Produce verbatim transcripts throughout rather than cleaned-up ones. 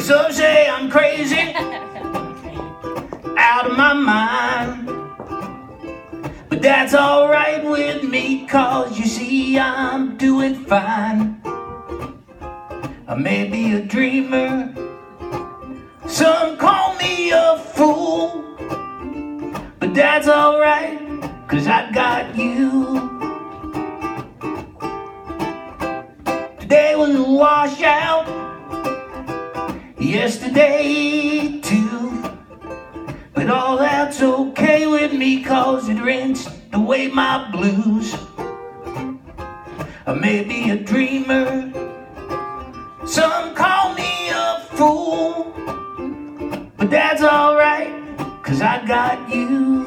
Some say I'm crazy, out of my mind, but that's alright with me, cause you see I'm doing fine. I may be a dreamer, some call me a fool, but that's alright, cause I got you. Today was a washout, yesterday too, but all that's okay with me, cause it rinsed away my blues. I may be a dreamer, some call me a fool, but that's alright, cause I got you.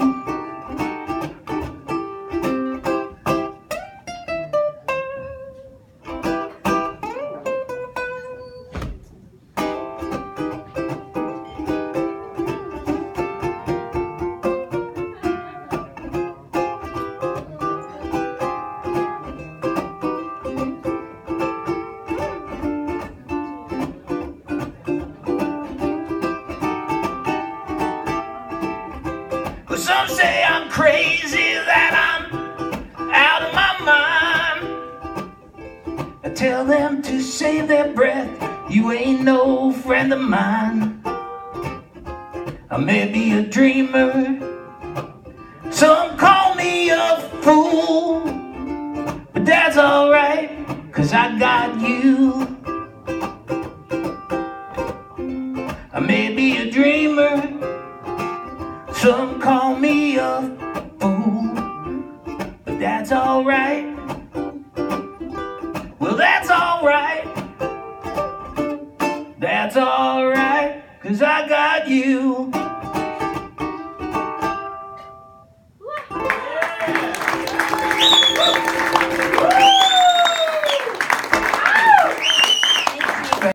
Some say I'm crazy, that I'm out of my mind. I tell them to save their breath, you ain't no friend of mine. I may be a dreamer, some call me a fool, but that's alright, cause I got you. I may be a dreamer, some call me a fool, but that's alright. Well, that's alright. That's alright, cause I got you.